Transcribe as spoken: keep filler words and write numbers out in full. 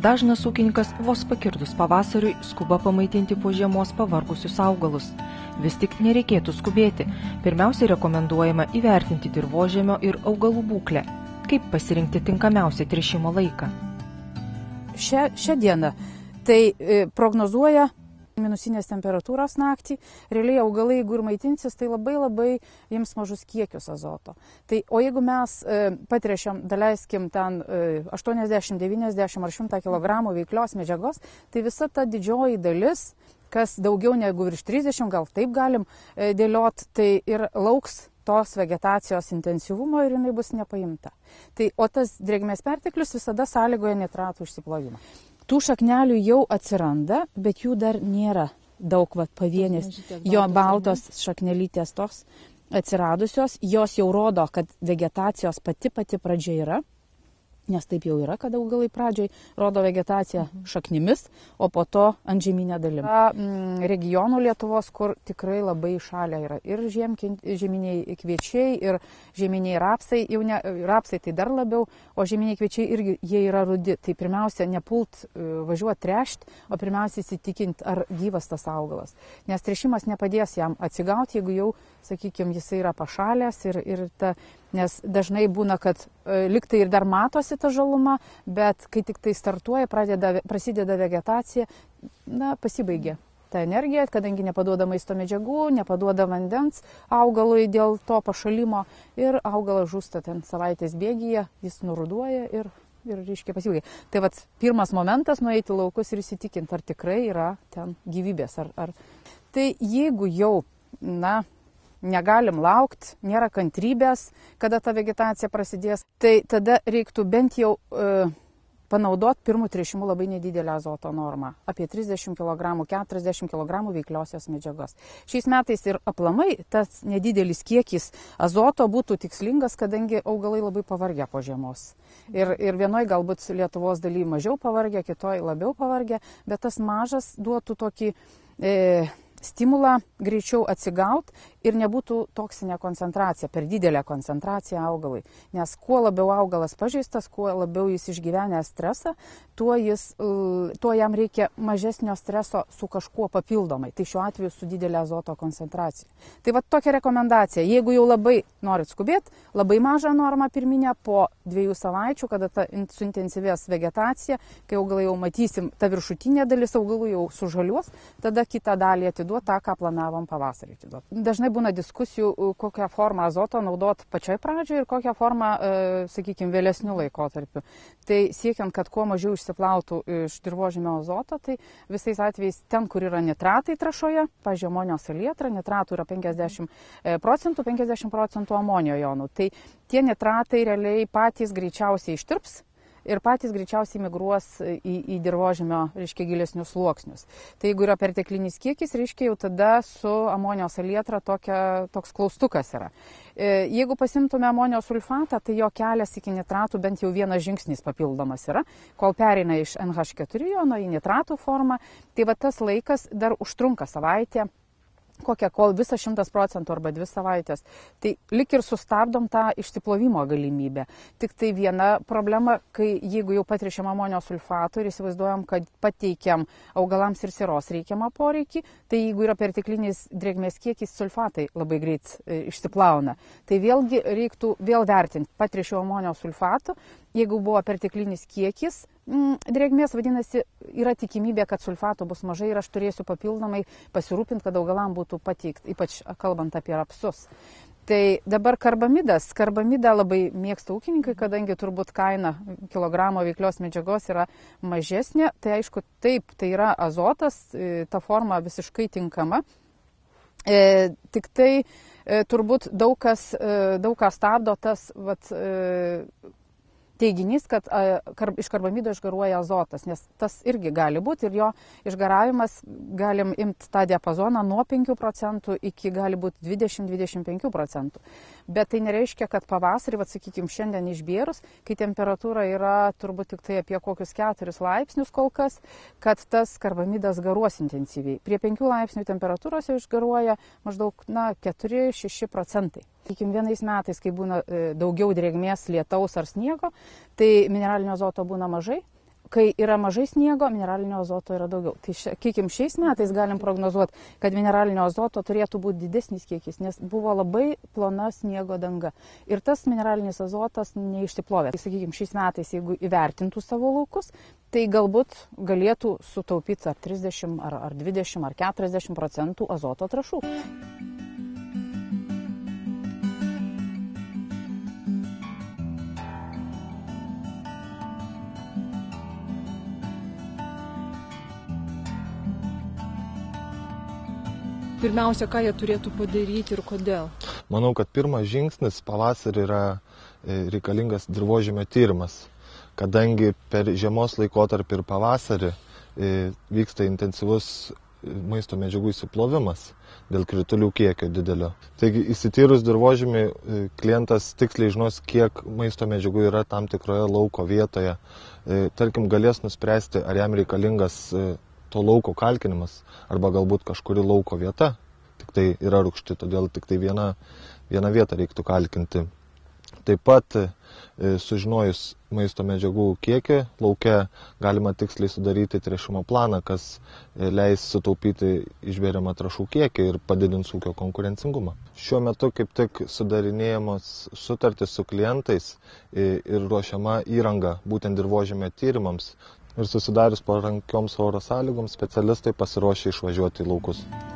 Dažnas ūkininkas vos pakirdus pavasariui skuba pamaitinti po žiemos pavargusius augalus. Vis tik nereikėtų skubėti. Pirmiausia, rekomenduojama įvertinti dirvožemio ir augalų būklę. Kaip pasirinkti tinkamiausią tręšimo laiką? Šią, šią dieną tai e, prognozuoja minusinės temperatūros naktį. Realiai augalai, jeigu ir maitinsis, tai labai labai jiems mažus kiekius azoto. Tai, o jeigu mes e, patręšiam, daleiskim ten e, aštuoniasdešimt, devyniasdešimt ar šimtą kilogramų veiklios medžiagos, tai visa ta didžioji dalis, kas daugiau negu virš trisdešimt, gal taip galim e, dėliot, tai ir lauks tos vegetacijos intensyvumo ir jinai bus nepaimta. Tai, o tas drėgmės perteklius visada sąlygoja nitratų išsiplovimą. Tų šaknelių jau atsiranda, bet jų dar nėra daug, vat, pavienės, jo baltos šaknelytės tos atsiradusios, jos jau rodo, kad vegetacijos pati pati pradžia yra, nes taip jau yra, kad augalai pradžiai rodo vegetaciją šaknimis, o po to antžeminė dalim. Yra mm, regionų Lietuvos, kur tikrai labai šalia yra ir žieminiai kviečiai, ir žieminiai rapsai, jau ne, rapsai tai dar labiau, o žieminiai kviečiai irgi jie yra rudi. Tai pirmiausia, nepult važiuoti tręšti, o pirmiausia įsitikinti, ar gyvas tas augalas. Nes tręšimas nepadės jam atsigauti, jeigu jau, sakykime, jisai yra pašalęs ir, ir ta, nes dažnai būna, kad e, liktai ir dar matosi ta žaluma, bet kai tik tai startuoja, pradeda, prasideda vegetacija, na, pasibaigia ta energija, kadangi nepaduoda maisto medžiagų, nepaduoda vandens augalui dėl to pašalimo ir augalas žūsta ten savaitės bėgyje, jis nuruduoja ir, ir reiškia pasibaigia. Tai vat pirmas momentas nueiti laukus ir įsitikinti, ar tikrai yra ten gyvybės. Ar, ar... Tai jeigu jau, na, negalim laukti, nėra kantrybės, kada ta vegetacija prasidės, tai tada reiktų bent jau e, panaudoti pirmų tręšimų labai nedidelę azoto normą. Apie trisdešimt kilogramų, keturiasdešimt kilogramų veikliosios medžiagos. Šiais metais ir aplamai tas nedidelis kiekis azoto būtų tikslingas, kadangi augalai labai pavargę po žiemos. Ir, ir vienoj galbūt Lietuvos daly mažiau pavargę, kitoj labiau pavargę, bet tas mažas duotų tokį e, stimulą greičiau atsigaut ir nebūtų toksinė koncentracija, per didelė koncentracija augalui. Nes kuo labiau augalas pažeistas, kuo labiau jis išgyvenę stresą, tuo, jis, tuo jam reikia mažesnio streso su kažkuo papildomai. Tai šiuo atveju su didelė azoto koncentracija. Tai va tokia rekomendacija. Jeigu jau labai norit skubėti, labai mažą normą pirminę po dviejų savaičių, kada ta suintensyvės vegetacija, kai augalai jau matysim, ta viršutinė dalis augalų jau sužaliuos, tada kitą dalį atiduoti tą, ką planavom pavasarį atiduoti. Dažnai būna diskusijų, kokią formą azoto naudot pačioj pradžioje ir kokią formą, e, sakykime, vėlesnių laikotarpių. Tai siekiant, kad kuo mažiau išsiplautų iš dirvožemio azoto, tai visais atvejais ten, kur yra nitratai trąšoje, pavyzdžiui, amonio salietra, nitratų yra penkiasdešimt procentų, penkiasdešimt procentų amonio jonų. Tai tie nitratai realiai patys greičiausiai ištirps ir patys greičiausiai migruos į, į dirvožemio, reiškia, gilesnius sluoksnius. Tai jeigu yra perteklinis kiekis, reiškia, jau tada su amonio salietra tokia, toks klaustukas yra. E, jeigu pasimtume amonio sulfatą, tai jo kelias iki nitratų bent jau vienas žingsnis papildomas yra, kol pereina iš en haš keturi jono į nitratų formą, tai va tas laikas dar užtrunka savaitę, kokią kol visą šimtas procentų arba dvi savaitės. Tai lik ir sustabdom tą išsiplovimo galimybę. Tik tai viena problema, kai jeigu jau patręšiam amonio sulfatų ir įsivaizduojam, kad pateikiam augalams ir siros reikiamą poreikį, tai jeigu yra perteklinis drėgmės kiekis, sulfatai labai greit e, išsiplauna. Tai vėlgi reiktų vėl vertinti, patręšiau amonio sulfatų, jeigu buvo perteklinis kiekis mm, drėgmės, vadinasi, yra tikimybė, kad sulfato bus mažai ir aš turėsiu papildomai pasirūpinti, kad augalam būtų pateikt, ypač kalbant apie rapsus. Tai dabar karbamidas. Karbamidą labai mėgsta ūkininkai, kadangi turbūt kaina kilogramo veiklios medžiagos yra mažesnė. Tai aišku, taip, tai yra azotas, ta forma visiškai tinkama. E, tik tai e, turbūt daug kas, e, daug kas stabdo tas vat, e, teiginys, kad a, kar, iš karbamido išgaruoja azotas, nes tas irgi gali būti ir jo išgaravimas galim imti tą diapazoną nuo penkių procentų iki gali būti dvidešimt dvidešimt penkių procentų. Bet tai nereiškia, kad pavasarį, vat, sakykime, šiandien išbėrus, kai temperatūra yra turbūt tik tai apie kokius keturis laipsnius kol kas, kad tas karbamidas garuos intensyviai. Prie penkių laipsnių temperatūros jau išgaruoja maždaug na, keturi šeši procentai. Sakykim, vienais metais, kai būna daugiau drėgmės, lietaus ar sniego, tai mineralinio azoto būna mažai, kai yra mažai sniego, mineralinio azoto yra daugiau. Tai, sakykim, šiais metais galim prognozuoti, kad mineralinio azoto turėtų būti didesnis kiekis, nes buvo labai plona sniego danga. Ir tas mineralinis azotas neišsiplovė. Tai, sakykim, šiais metais, jeigu įvertintų savo laukus, tai galbūt galėtų sutaupyti ar trisdešimt, ar, ar dvidešimt, ar keturiasdešimt procentų azoto trąšų. Pirmiausia, ką jie turėtų padaryti ir kodėl? Manau, kad pirmas žingsnis pavasarį yra reikalingas dirvožemio tyrimas, kadangi per žiemos laikotarpį ir pavasarį vyksta intensyvus maisto medžiagų įsiplovimas dėl kritulių kiekio didelio. Taigi, įsityrus dirvožemį, klientas tiksliai žinos, kiek maisto medžiagų yra tam tikroje lauko vietoje. Tarkim, galės nuspręsti, ar jam reikalingas to lauko kalkinimas, arba galbūt kažkuri lauko vieta, tik tai yra rūgšti, todėl tik tai vieną, vieną vietą reiktų kalkinti. Taip pat e, sužinojus maisto medžiagų kiekį, lauke galima tiksliai sudaryti tręšimo planą, kas e, leis sutaupyti išberiamą trąšų kiekį ir padidins ūkio konkurencingumą. Šiuo metu kaip tik sudarinėjamos sutartys su klientais e, ir ruošiama įranga būtent dirvožemio tyrimams. Ir susidarius palankioms oro sąlygoms specialistai pasiruošia išvažiuoti į laukus.